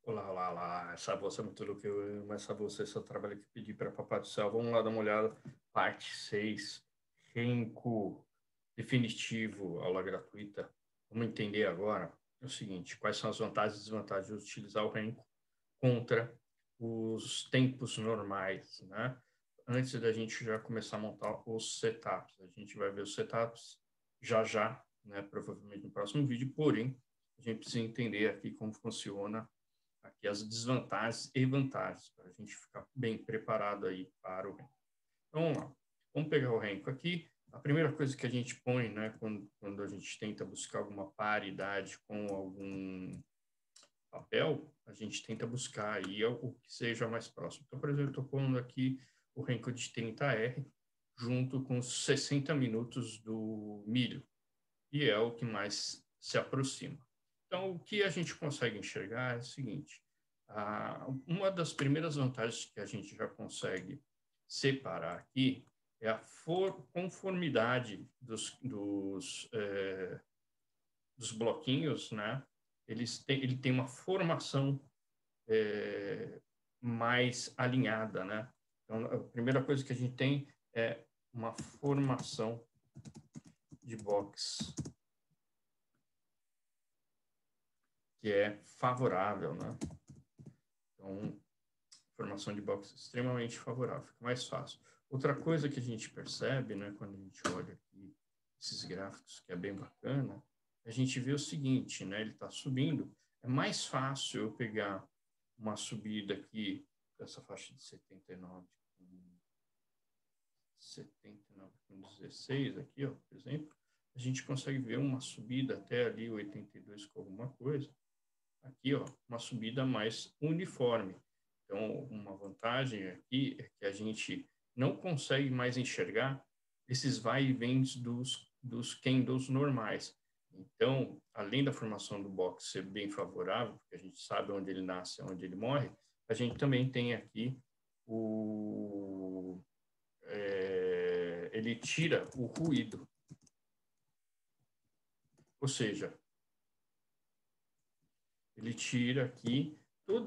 Olá, olá, olá. Essa voz é muito do que eu amo. Essa voz é só trabalho que pedi para Papai do Céu. Vamos lá dar uma olhada. Parte 6. Renko definitivo, aula gratuita. Vamos entender agora o seguinte: quais são as vantagens e desvantagens de utilizar o Renko contra os tempos normais, né? Antes da gente já começar a montar os setups. A gente vai ver os setups já, né? Provavelmente no próximo vídeo. Porém, a gente precisa entender aqui como funciona aqui as desvantagens e vantagens, para a gente ficar bem preparado aí para o Renko. Então, vamos lá. Vamos pegar o Renko aqui. A primeira coisa que a gente põe, né, quando a gente tenta buscar alguma paridade com algum papel, a gente tenta buscar aí o que seja mais próximo. Então, por exemplo, eu estou pondo aqui o Renko de 30R junto com os 60 minutos do milho, e é o que mais se aproxima. Então, o que a gente consegue enxergar é o seguinte: uma das primeiras vantagens que a gente já consegue separar aqui é a conformidade dos bloquinhos, né? Ele tem uma formação mais alinhada, né? Então, a primeira coisa que a gente tem é uma formação de box que é favorável, né? Então, formação de box extremamente favorável, fica mais fácil. Outra coisa que a gente percebe, né, quando a gente olha aqui esses gráficos, que é bem bacana, a gente vê o seguinte, né, ele está subindo, é mais fácil eu pegar uma subida aqui, dessa faixa de 79 com 16 aqui, ó, por exemplo, a gente consegue ver uma subida até ali 82 com alguma coisa, aqui, ó, uma subida mais uniforme. Então, uma vantagem aqui é que a gente não consegue mais enxergar esses vai e vens dos candles normais. Então, além da formação do box ser bem favorável, porque a gente sabe onde ele nasce, onde ele morre, a gente também tem aqui ele tira o ruído. Ou seja, ele tira aqui todo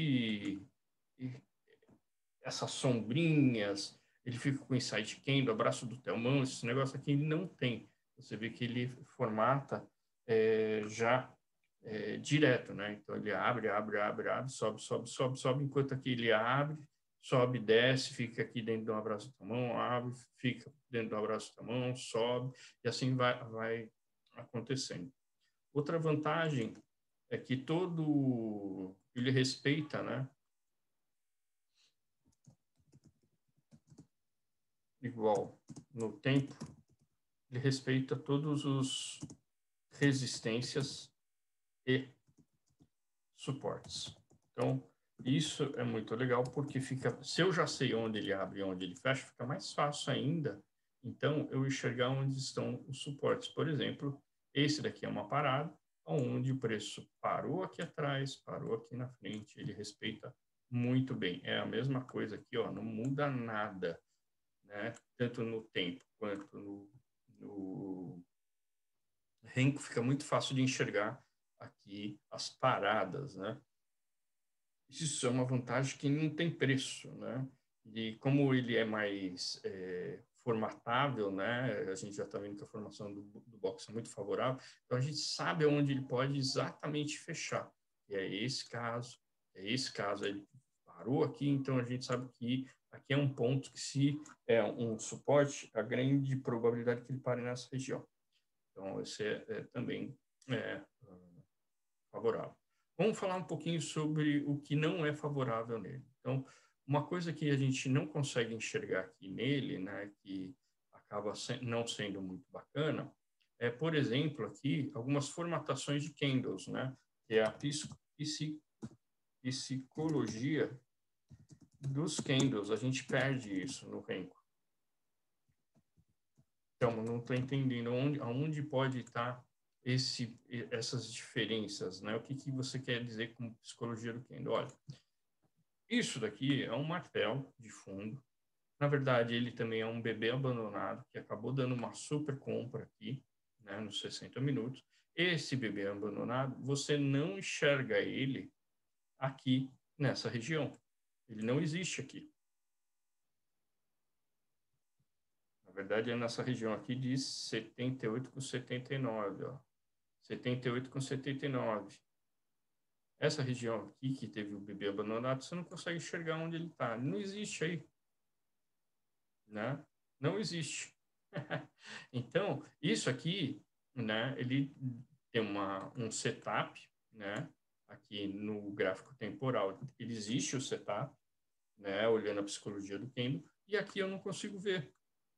essas sombrinhas, ele fica com insight candle, abraço do Telmão, esse negócio aqui ele não tem. Você vê que ele formata já direto, né? Então ele abre, sobe, enquanto aqui ele abre, sobe, desce, fica aqui dentro do abraço do Telmão, abre, fica dentro do abraço do Telmão, sobe, e assim vai acontecendo. Outra vantagem é que ele respeita, né? Igual no tempo, ele respeita todos os resistências e suportes. Então, isso é muito legal porque se eu já sei onde ele abre e onde ele fecha, fica mais fácil ainda. Então, eu enxergar onde estão os suportes. Por exemplo, esse daqui é uma parada, onde o preço parou aqui atrás, parou aqui na frente, ele respeita muito bem. É a mesma coisa aqui, ó, não muda nada, né? Tanto no tempo quanto no Renko, fica muito fácil de enxergar aqui as paradas, né? Isso é uma vantagem que não tem preço, né? E como ele é mais formatável, né? A gente já está vendo que a formação do box é muito favorável, então a gente sabe onde ele pode exatamente fechar. E é esse caso, ele parou aqui, então a gente sabe que aqui é um ponto que, se é um suporte, a grande probabilidade que ele pare nessa região. Então, esse também é favorável. Vamos falar um pouquinho sobre o que não é favorável nele. Então, uma coisa que a gente não consegue enxergar aqui nele, né, que acaba não sendo muito bacana, é, por exemplo, aqui, algumas formatações de candles, né, que é a psicologia dos candles. A gente perde isso no Renko. Então, não estou entendendo aonde pode estar essas diferenças, né? O que você quer dizer com psicologia do candle? Olha, isso daqui é um martel de fundo. Na verdade, ele também é um bebê abandonado que acabou dando uma super compra aqui, né, nos 60 minutos. Esse bebê abandonado, você não enxerga ele aqui nessa região. Ele não existe aqui. Na verdade, é nessa região aqui de 78 com 79, ó. 78 com 79. Essa região aqui que teve o bebê abandonado, você não consegue enxergar onde ele está. Não existe aí, né? Não existe. Então, isso aqui, né, ele tem um setup, né, aqui no gráfico temporal. Ele existe o setup, né, olhando a psicologia do Kendo, e aqui eu não consigo ver.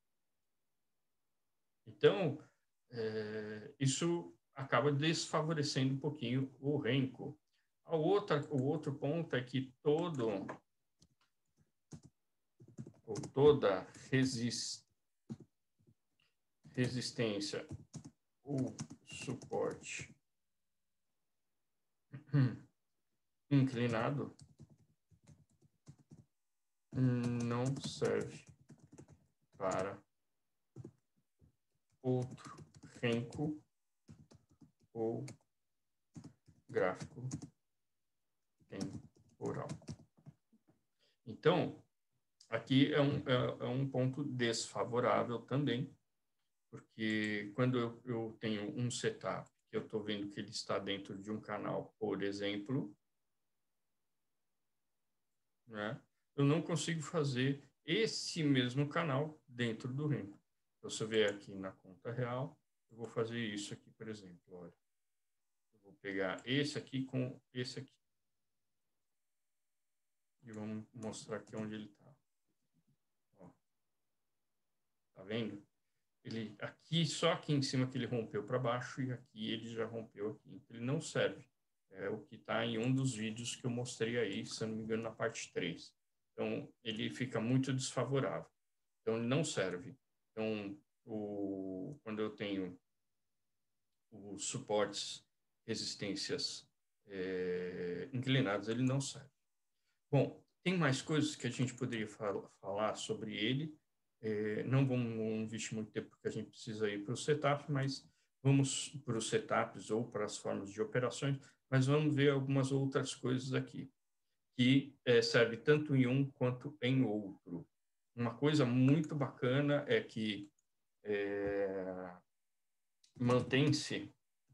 Então, isso acaba desfavorecendo um pouquinho o Renko. O outro ponto é que toda resistência ou suporte inclinado não serve para outro renco ou gráfico temporal. Então, aqui é um ponto desfavorável também, porque quando eu tenho um setup, que eu estou vendo que ele está dentro de um canal, por exemplo, né, eu não consigo fazer esse mesmo canal dentro do renco. Então, se eu vier aqui na conta real, eu vou fazer isso aqui, por exemplo, olha. Eu vou pegar esse aqui com esse aqui. E vamos mostrar aqui onde ele está. Tá vendo? Ele aqui, só aqui em cima que ele rompeu para baixo e aqui ele já rompeu aqui. Então, ele não serve. É o que está em um dos vídeos que eu mostrei aí, se eu não me engano, na parte 3. Então, ele fica muito desfavorável. Então, ele não serve. Então, quando eu tenho os suportes, resistências inclinados, ele não serve. Bom, tem mais coisas que a gente poderia falar sobre ele. Não vamos investir muito tempo porque a gente precisa ir para o setup, mas vamos para os setups ou para as formas de operações, mas vamos ver algumas outras coisas aqui, que serve tanto em um quanto em outro. Uma coisa muito bacana é que mantém-se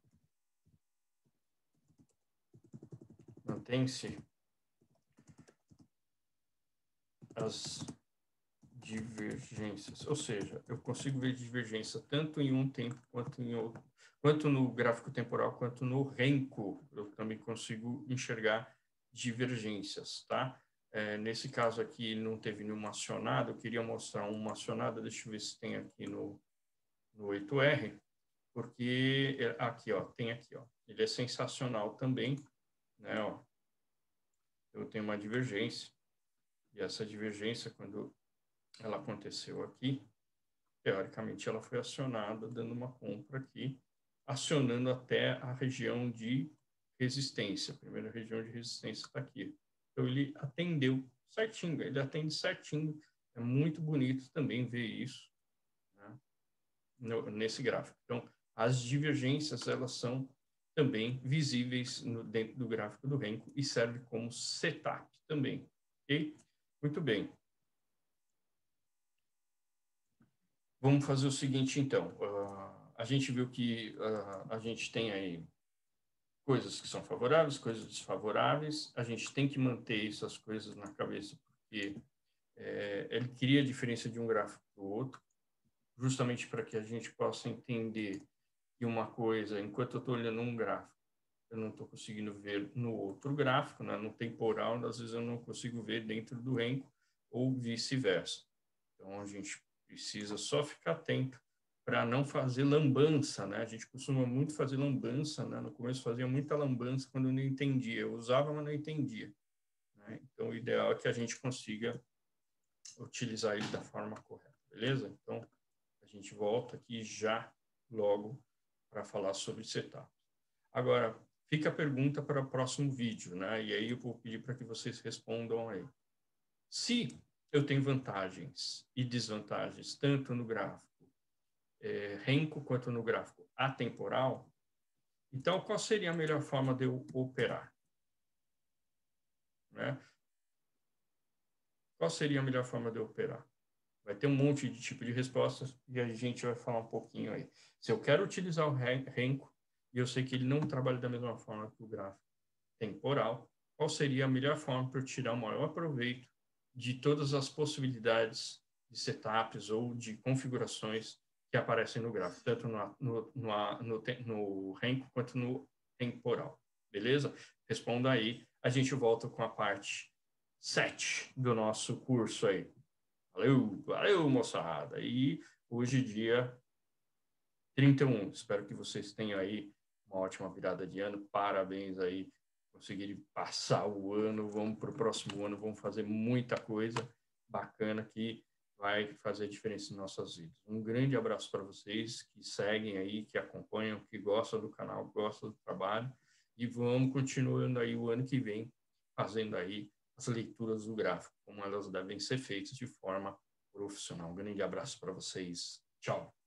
as divergências, ou seja, eu consigo ver divergência tanto em um tempo quanto em outro, quanto no gráfico temporal, quanto no renko, eu também consigo enxergar divergências, tá? Nesse caso aqui não teve nenhuma acionada, eu queria mostrar uma acionada, deixa eu ver se tem aqui no 8R, porque aqui, ó, tem aqui, ó, ele é sensacional também, né, ó, eu tenho uma divergência, e essa divergência, quando ela aconteceu aqui, teoricamente ela foi acionada, dando uma compra aqui, acionando até a região de resistência. A primeira região de resistência está aqui. Então, ele atendeu certinho, ele atende certinho. É muito bonito também ver isso, né, nesse gráfico. Então, as divergências, elas são também visíveis dentro do gráfico do Renko e serve como setup também, ok? Muito bem. Vamos fazer o seguinte, então. A gente viu que a gente tem aí coisas que são favoráveis, coisas desfavoráveis. A gente tem que manter essas coisas na cabeça, porque ele cria a diferença de um gráfico para o outro, justamente para que a gente possa entender que uma coisa, enquanto eu estou olhando um gráfico, eu não estou conseguindo ver no outro gráfico, né? No temporal, às vezes eu não consigo ver dentro do Renko ou vice-versa. Então, a gente precisa só ficar atento para não fazer lambança, né? A gente costuma muito fazer lambança, né? No começo fazia muita lambança quando eu não entendia. Eu usava, mas não entendia, né? Então, o ideal é que a gente consiga utilizar ele da forma correta, beleza? Então, a gente volta aqui já logo para falar sobre setup. Agora, fica a pergunta para o próximo vídeo, né? E aí eu vou pedir para que vocês respondam aí. Se eu tenho vantagens e desvantagens tanto no gráfico renko quanto no gráfico atemporal, então qual seria a melhor forma de eu operar? né? Qual seria a melhor forma de operar? Vai ter um monte de tipo de respostas e a gente vai falar um pouquinho aí. Se eu quero utilizar o Renko e eu sei que ele não trabalha da mesma forma que o gráfico temporal, qual seria a melhor forma para eu tirar o maior proveito de todas as possibilidades de setups ou de configurações que aparecem no gráfico, tanto no Renko quanto no temporal. Beleza? Responda aí. A gente volta com a parte 7 do nosso curso aí. Valeu, valeu, moçada. E hoje, dia 31. Espero que vocês tenham aí uma ótima virada de ano. Parabéns aí, conseguirem passar o ano. Vamos para o próximo ano, vamos fazer muita coisa bacana que vai fazer diferença em nossas vidas. Um grande abraço para vocês que seguem aí, que acompanham, que gostam do canal, gostam do trabalho. E vamos continuando aí o ano que vem, fazendo aí as leituras do gráfico, como elas devem ser feitas de forma profissional. Um grande abraço para vocês. Tchau.